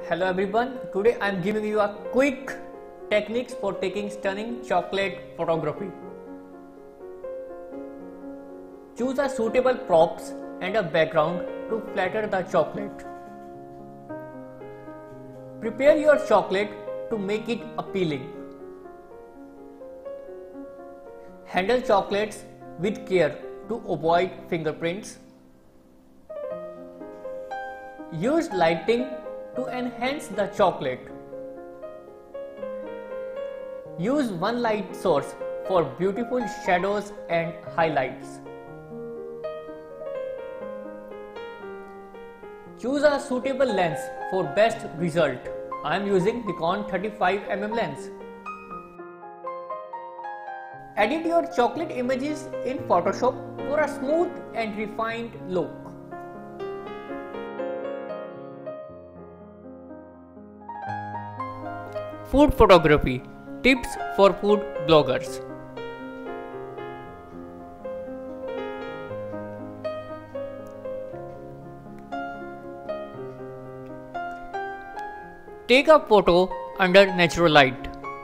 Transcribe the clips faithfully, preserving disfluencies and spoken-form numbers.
Hello everyone, today I am giving you a quick techniques for taking stunning chocolate photography. Choose a suitable props and a background to flatter the chocolate. Prepare your chocolate to make it appealing. Handle chocolates with care to avoid fingerprints. Use lighting to enhance the chocolate. Use one light source for beautiful shadows and highlights. Choose a suitable lens for best result. I am using Nikon thirty-five millimeter lens. Edit your chocolate images in Photoshop for a smooth and refined look. Food photography tips for food bloggers. Take a photo under natural light.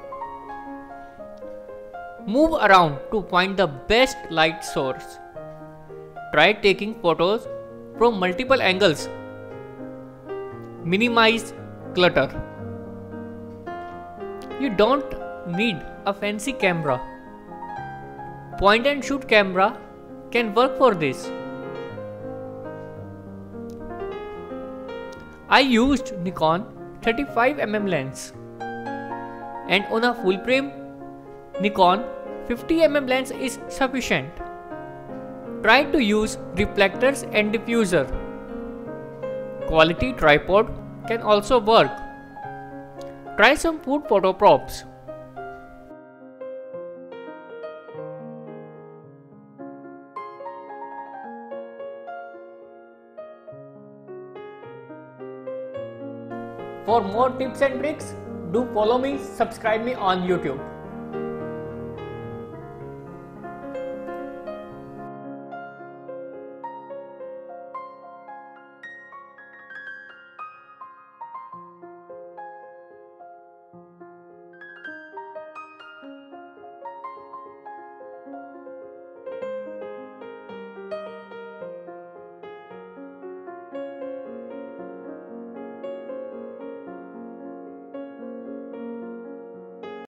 Move around to find the best light source. Try taking photos from multiple angles. Minimize clutter. You don't need a fancy camera. Point and shoot camera can work for this. I used Nikon thirty-five millimeter lens, and on a full frame Nikon fifty millimeter lens is sufficient. Try to use reflectors and diffuser. Quality tripod can also work. Try some food photo props. For more tips and tricks, do follow me, subscribe me on YouTube.